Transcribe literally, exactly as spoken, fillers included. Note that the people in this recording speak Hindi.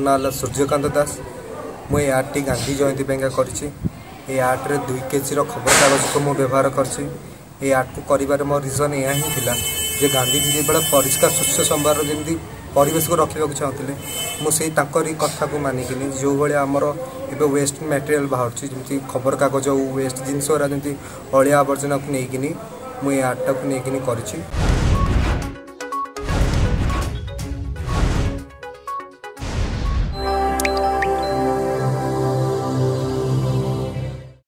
ना है सूर्यकांत दास। मुझे आर्ट टी गांधी जयंती कर आर्ट रे दुई केजी खबर कागज को मुझे व्यवहार कर आर्ट को कर मो रिजन यह ही था जे गांधीजी जो बड़ा परिष्कार स्वच्छ संभार जमी परिवेश को रखा चाहते मुझे कथा को मानिकी जो भाई आमर ए वेस्ट मटेरियल बाहर जमी खबर कागज वेस्ट जिनस जमी अलिया आवर्जना को लेकिन मुझे आर्टा को लेकिन कर।